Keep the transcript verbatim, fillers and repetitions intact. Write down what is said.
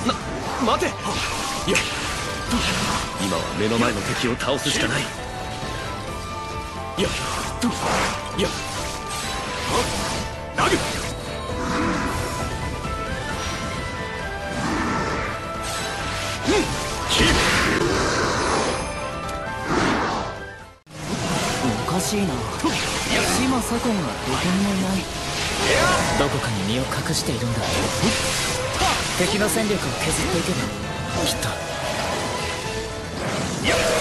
な、待て。いや、今は目の前の敵を倒すしかない。いや、いや、ラグ。 おかしいな。島左近がどこにもいない。どこかに身を隠しているんだ。敵の戦力を削っていけばきっと。